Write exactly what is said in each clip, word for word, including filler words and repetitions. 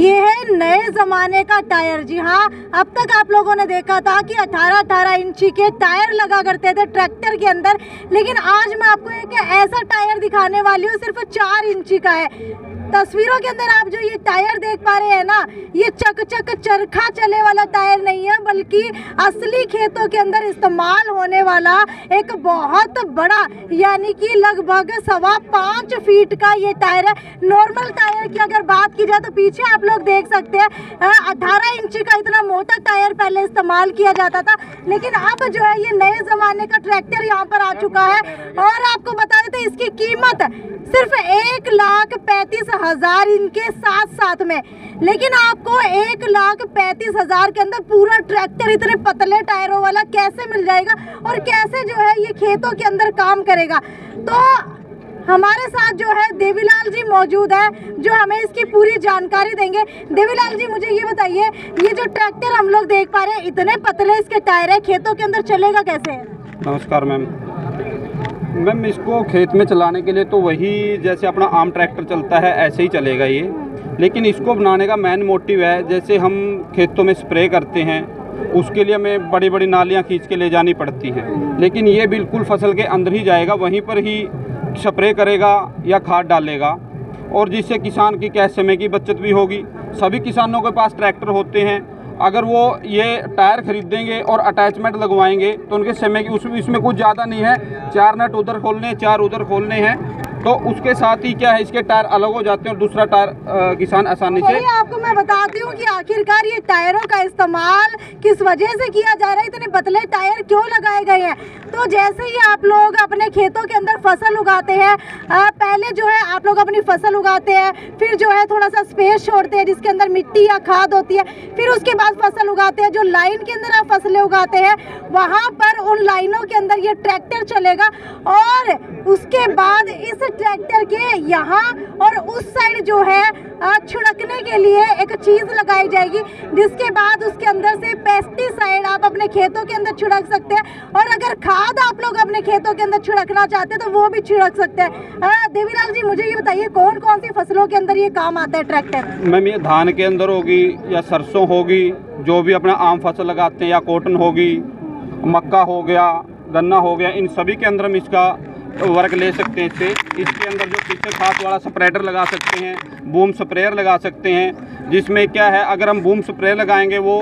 ये है नए ज़माने का टायर। जी हाँ, अब तक आप लोगों ने देखा था कि अठारह अठारह इंची के टायर लगा करते थे ट्रैक्टर के अंदर, लेकिन आज मैं आपको एक ऐसा टायर दिखाने वाली हूँ सिर्फ चार इंची का है। तस्वीरों के अंदर आप जो ये टायर देख पा रहे हैं ना, ये चक चक चरखा चले वाला टायर नहीं है, बल्कि असली खेतों के अंदर इस्तेमाल होने वाला एक बहुत बड़ा, यानी कि लगभग सवा पाँच फीट का ये टायर है। नॉर्मल टायर की अगर बात की जाए तो पीछे आप लोग देख सकते हैं अठारह इंची का इतना मोटा टायर पहले इस्तेमाल किया जाता था, लेकिन अब जो है ये नए ज़माने का ट्रैक्टर यहाँ पर आ चुका है। और आपको बता देते इसकी कीमत सिर्फ एक लाख पैंतीस हजार इनके साथ साथ में, लेकिन आपको एक लाख पैंतीस हजार के अंदर पूरा ट्रैक्टर इतने पतले टायरों वाला कैसे मिल जाएगा और कैसे जो है ये खेतों के अंदर काम करेगा। तो हमारे साथ जो है देवीलाल जी मौजूद है जो हमें इसकी पूरी जानकारी देंगे। देवीलाल जी, मुझे ये बताइए, ये जो ट्रैक्टर हम लोग देख पा रहे हैं इतने पतले इसके टायर है, खेतों के अंदर चलेगा कैसे? नमस्कार मैम। मैम इसको खेत में चलाने के लिए तो वही जैसे अपना आम ट्रैक्टर चलता है ऐसे ही चलेगा ये, लेकिन इसको बनाने का मेन मोटिव है, जैसे हम खेतों में स्प्रे करते हैं उसके लिए हमें बड़ी बड़ी नालियाँ खींच के ले जानी पड़ती हैं, लेकिन ये बिल्कुल फसल के अंदर ही जाएगा, वहीं पर ही स्प्रे करेगा या खाद डालेगा, और जिससे किसान की क्या समय की बचत भी होगी। सभी किसानों के पास ट्रैक्टर होते हैं, अगर वो ये टायर खरीदेंगे और अटैचमेंट लगवाएंगे तो उनके समय की उसमें इसमें कुछ ज़्यादा नहीं है, चार नट उधर खोलने चार उधर खोलने हैं, तो उसके साथ ही क्या है इसके टायर अलग हो जाते हैं और दूसरा टायर किसान आसानी से। आपको मैं बताती हूँ कि आखिरकार ये टायरों का इस्तेमाल किस वजह से किया जा रहा है, इतने पतले टायर क्यों लगाए गए हैं। तो जैसे ही आप लोग अपने खेतों के अंदर फसल उगाते हैं, पहले जो है आप लोग अपनी फसल उगाते हैं, फिर जो है थोड़ा सा स्पेस छोड़ते हैं जिसके अंदर मिट्टी या खाद होती है, फिर उसके बाद फसल उगाते हैं। जो लाइन के अंदर आप फसलें उगाते हैं वहाँ पर उन लाइनों के अंदर ये ट्रैक्टर चलेगा, और उसके बाद इस ट्रैक्टर के यहाँ और उस साइड जो है छिड़कने के लिए एक चीज़ लगाई जाएगी, जिसके बाद उसके अंदर से पेस्टिसाइड आप अपने खेतों के अंदर छिड़क सकते हैं, और अगर खाद आप लोग अपने खेतों के अंदर छिड़कना चाहते हैं तो वो भी छिड़क सकते हैं। देवीलाल जी, मुझे ये बताइए कौन कौन सी फसलों के अंदर ये काम आता है ट्रैक्टर? मैम ये धान के अंदर होगी या सरसों होगी, जो भी अपना आम फसल लगाते हैं, या कॉटन होगी, मक्का हो गया, गन्ना हो गया, इन सभी के अंदर हम इसका वर्क ले सकते हैं। इससे इसके अंदर जो पीछे खाद वाला स्प्रेडर लगा सकते हैं, बूम स्प्रेयर लगा सकते हैं, जिसमें क्या है अगर हम बूम स्प्रेयर लगाएंगे वो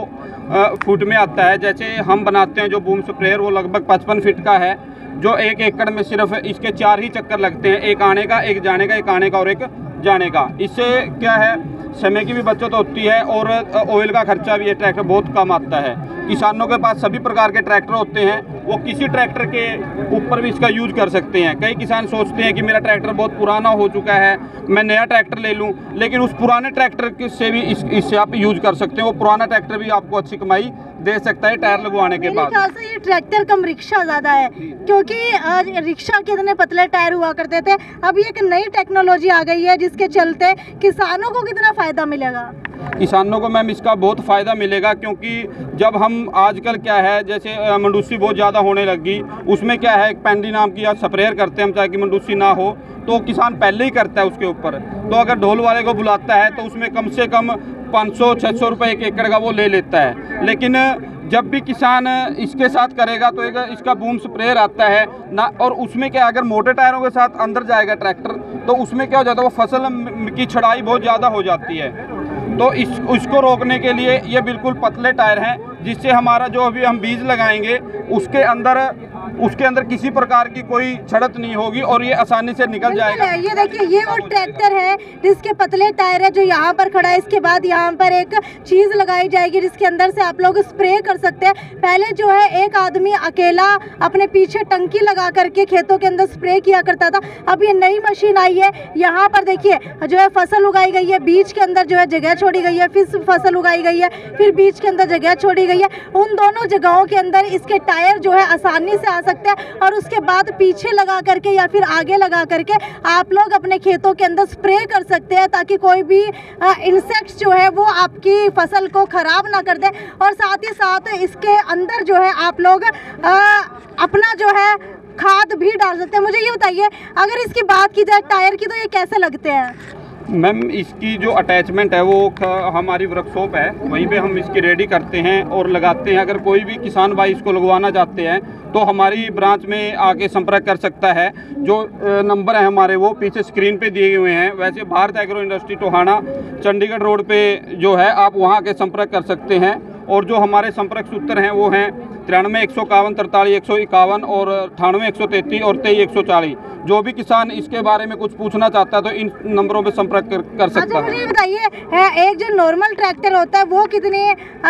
फुट में आता है। जैसे हम बनाते हैं जो बूम स्प्रेयर वो लगभग पचपन फीट का है, जो एक एकड़ में सिर्फ इसके चार ही चक्कर लगते हैं, एक आने का, एक जाने का, एक आने का और एक जाने का। इससे क्या है समय की भी बचत होती है और ऑयल का खर्चा भी ये ट्रैक्टर बहुत कम आता है। किसानों के पास सभी प्रकार के ट्रैक्टर होते हैं, वो किसी ट्रैक्टर के ऊपर भी इसका यूज कर सकते हैं। कई किसान सोचते हैं कि मेरा ट्रैक्टर बहुत पुराना हो चुका है, मैं नया ट्रैक्टर ले लूं, लेकिन उस पुराने ट्रैक्टर से भी इस, इससे आप यूज कर सकते हैं। वो पुराना ट्रैक्टर भी आपको अच्छी कमाई दे सकता है टायर लगवाने के बाद। मेरे ख्याल से ये ट्रैक्टर कम रिक्शा ज़्यादा है, क्योंकि रिक्शा के इतने पतले टायर हुआ करते थे। अभी एक नई टेक्नोलॉजी आ गई है जिसके चलते किसानों को कितना फ़ायदा मिलेगा? किसानों को मैम इसका बहुत फ़ायदा मिलेगा, क्योंकि जब हम आजकल क्या है जैसे मंडूसी बहुत ज़्यादा होने लगी, उसमें क्या है पेंडी नाम की या स्प्रेयर करते हैं हम, चाहे कि मंडूसी ना हो तो किसान पहले ही करता है उसके ऊपर। तो अगर ढोल वाले को बुलाता है तो उसमें कम से कम पाँच सौ छः सौ रुपये एक एकड़ का वो ले लेता है, लेकिन जब भी किसान इसके साथ करेगा तो एक इसका बूम स्प्रेयर आता है ना, और उसमें क्या अगर मोटे टायरों के साथ अंदर जाएगा ट्रैक्टर तो उसमें क्या हो जाता है वो फसल की छड़ाई बहुत ज़्यादा हो जाती है। तो इस उसको रोकने के लिए ये बिल्कुल पतले टायर हैं, जिससे हमारा जो अभी हम बीज लगाएंगे उसके अंदर उसके अंदर किसी प्रकार की कोई छड़त नहीं होगी और ये आसानी से निकल जाएगा। ये देखिए ये वो ट्रैक्टर है जिसके पतले टायर है जो यहाँ पर खड़ा है। इसके बाद यहाँ पर एक चीज़ लगाई जाएगी जिसके अंदर से आप लोग स्प्रे कर सकते हैं। पहले जो है एक आदमी अकेला अपने पीछे टंकी लगा करके खेतों के अंदर स्प्रे किया करता था, अब ये नई मशीन आई है। यहाँ पर देखिए जो है फसल उगाई गई है, बीज के अंदर जो है जगह छोड़ी गई है, फिर फसल उगाई गई है, फिर बीज के अंदर जगह छोड़ी गई है। उन दोनों जगहों के अंदर इसके टायर जो है आसानी से आ सकते हैं, और उसके बाद पीछे लगा करके या फिर आगे लगा करके आप लोग अपने खेतों के अंदर स्प्रे कर सकते हैं, ताकि कोई भी इंसेक्ट्स जो है वो आपकी फसल को ख़राब ना कर दे। और साथ ही साथ इसके अंदर जो है आप लोग आ, अपना जो है खाद भी डाल सकते हैं। मुझे ये बताइए अगर इसकी बात की जाए टायर की, तो ये कैसे लगते हैं? मैम इसकी जो अटैचमेंट है वो ख- हमारी वर्कशॉप है, वहीं पे हम इसकी रेडी करते हैं और लगाते हैं। अगर कोई भी किसान भाई इसको लगवाना चाहते हैं तो हमारी ब्रांच में आके संपर्क कर सकता है। जो अ, नंबर है हमारे वो पीछे स्क्रीन पे दिए हुए हैं। वैसे Bharat agro industry Tohana Chandigarh road पे जो है आप वहाँ आके संपर्क कर सकते हैं। और जो हमारे संपर्क सूत्र हैं वो हैं तिरानवे एक सौ इक्यावन तरतालीस एक सौ इक्यावन और अठानवे एक सौ तैंतीस और तेईस एक सौ चालीस। जो भी किसान इसके बारे में कुछ पूछना चाहता है तो इन नंबरों पे संपर्क कर, कर सकता अच्छा है। मुझे ये बताइए, है, एक जो नॉर्मल ट्रैक्टर होता है वो कितनी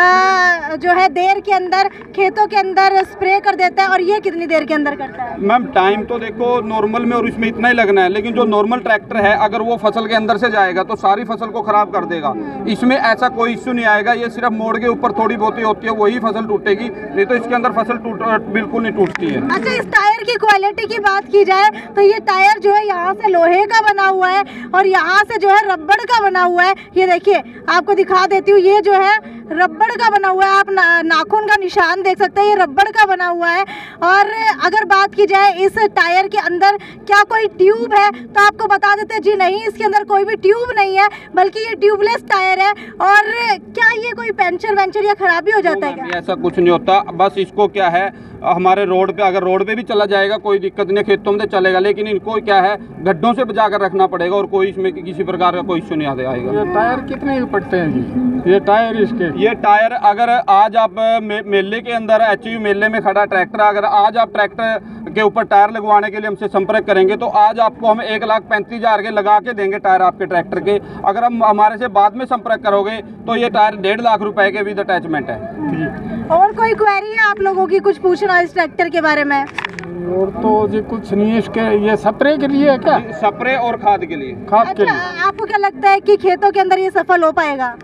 आ, जो है देर के अंदर खेतों के अंदर स्प्रे कर देता है और ये कितनी देर के अंदर करता है? मैम टाइम तो देखो नॉर्मल में और इसमें इतना ही लगना है, लेकिन जो नॉर्मल ट्रैक्टर है अगर वो फसल के अंदर से जाएगा तो सारी फसल को खराब कर देगा। इसमें ऐसा कोई इश्यू नहीं आएगा। ये सिर्फ मोड़ के ऊपर थोड़ी बहुत ही होती है, वही फसल टूटेगी, नहीं तो इसके अंदर फसल टूट बिल्कुल नहीं टूटती है। अच्छा, इस टायर की क्वालिटी की बात की जाए तो ये टायर जो है यहाँ से लोहे का बना हुआ है और यहाँ से जो है रबड़ का बना हुआ है। ये देखिए आपको दिखा देती हूँ, ये जो है रबड़ का बना हुआ है। आप ना, नाखून का निशान देख सकते हैं, ये रबड़ का बना हुआ है। और अगर बात की जाए इस टायर के अंदर क्या कोई ट्यूब है तो आपको बता देते हैं जी नहीं, इसके अंदर कोई भी ट्यूब नहीं है, बल्कि ये ट्यूबलेस टायर है। और क्या ये कोई पंचर वेंचर या खराबी हो जाता है क्या? ऐसा कुछ नहीं होता। बस इसको क्या है, हमारे रोड पे अगर रोड पे भी चला जाएगा कोई दिक्कत नहीं, खेतों में तो चलेगा, लेकिन इनको क्या है गड्ढों से बचा कर रखना पड़ेगा और कोई इसमें किसी प्रकार का कोई इश्यू नहीं आएगा। ये टायर कितने के पड़ते हैं जी? ये टायर इसके ये टायर अगर आज आप मे, मेले के अंदर एच यू मेले में खड़ा ट्रैक्टर, अगर आज आप ट्रैक्टर के ऊपर टायर लगवाने के लिए हमसे संपर्क करेंगे तो आज आपको हम एक लाख पैंतीस हजार के लगा के देंगे टायर आपके ट्रैक्टर के। अगर हम हमारे से बाद में संपर्क करोगे तो ये टायर डेढ़ लाख रुपए के विद अटैचमेंट है। और कोई क्वेरी है आप लोगों की, कुछ पूछना इस ट्रैक्टर के बारे में? और तो जी कुछ नहीं है इसके। ये स्प्रे के लिए है क्या? स्प्रे और खाद के लिए। खाद के अच्छा, लिए। आपको क्या लगता है कि खेतों के अंदर ये सफल हो पाएगा?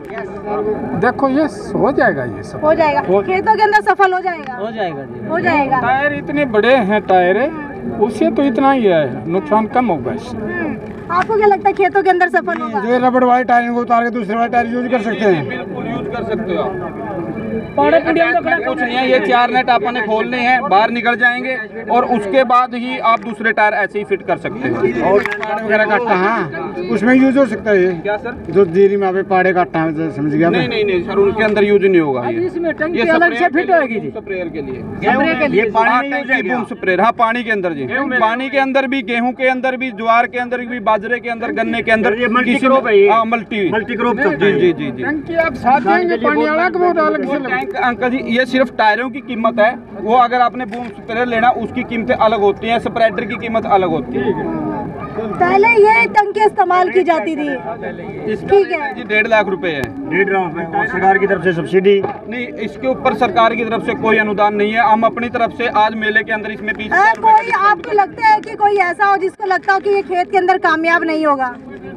देखो ये हो जाएगा, ये सब हो जाएगा, हो- खेतों के अंदर सफल हो जाएगा? हो जाएगा जी। हो जाएगा। टायर इतने बड़े हैं टायर, उससे तो इतना ही है, नुकसान कम होगा इससे। हम्म, आपको क्या लगता है खेतों के अंदर सफल होगा? जो रबड़ वाले टायर को उतार के दूसरे वाले टायर यूज कर सकते हैं। बिल्कुल यूज कर सकते हो आप। पाड़े पुड़िया तो खड़ा कुछ नहीं है, ये चार नेट आपने खोलने हैं, बाहर निकल जाएंगे और उसके बाद ही आप दूसरे टायर ऐसे ही फिट कर सकते हैं। और पाड़े वगैरह काटता है उसमें यूज हो सकता है। ये क्या सर? जो देरी में आप पाड़े काटता है, तो समझ गया मैं। नहीं नहीं नहीं सर, उनके अंदर यूज नहीं होगा ये। इसमें टंकी ये अलग से स्प्रेयर फिट के लिए- होगी जी। स्प्रेयर के लिए। स्प्रे के लिए हाँ, टंकी बूम स्प्रेयर। हाँ, पानी के अंदर जी, पानी के अंदर भी, गेहूं के अंदर भी, ज्वार के अंदर भी, बाजरे के अंदर, गन्ने के अंदर, किसी में- हाँ, मल्टी मल्टी क्रॉप जी जी जी जी। टंकी आप साथ देंगे पानी वाला के बहुत अलग वो से लगेगा। टैंक अंकल जी, ये सिर्फ टायरों की कीमत है, वो अगर आपने बूम स्प्रेयर लेना उसकी कीमतें अलग होती हैं, स्प्रेडर की कीमत अलग होती है। पहले ये टंकी इस्तेमाल की जाती थी। ठीक है। जी डेढ़ लाख रुपए है। डेढ़ लाख और सरकार की तरफ से सब्सिडी नहीं, इसके ऊपर सरकार की तरफ से कोई अनुदान नहीं है। हम अपनी तरफ से आज मेले के अंदर इसमें बीस आ, कोई आपको लगता है कि कोई ऐसा हो जिसको लगता हो कि ये खेत के अंदर कामयाब नहीं होगा?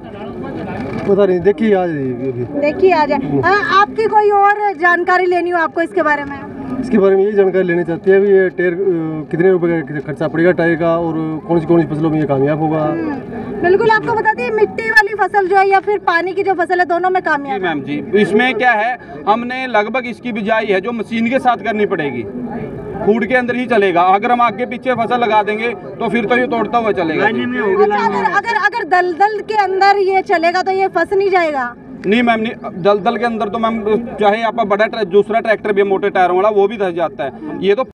पता नहीं, देखिए आज देखिए आ जाए। आ, आपकी कोई और जानकारी लेनी हो आपको इसके बारे में? इसके बारे में ये जानकारी लेनी चाहती है भी ये टायर कितने रुपए का खर्चा पड़ेगा टायर का, और कौन सी कौन सी फसलों में ये कामयाब होगा। बिल्कुल, आपको बता दें मिट्टी वाली फसल जो है या फिर पानी की जो फसल है, दोनों में जी कामयाब है। मैम जी, इसमें क्या है, हमने लगभग इसकी बिजाई है जो मशीन के साथ करनी पड़ेगी, खूड के अंदर ही चलेगा। अगर हम आगे पीछे फसल लगा देंगे तो फिर तो ये तोड़ता हुआ चलेगा। अच्छा, अगर अगर अगर दलदल के अंदर ये चलेगा तो ये फंस नहीं जाएगा? नहीं मैम नहीं, दलदल के अंदर तो मैम चाहे आपका बड़ा ट्रैक, दूसरा ट्रैक्टर भी है मोटे टायरों वाला, वो भी धस जाता है। ये तो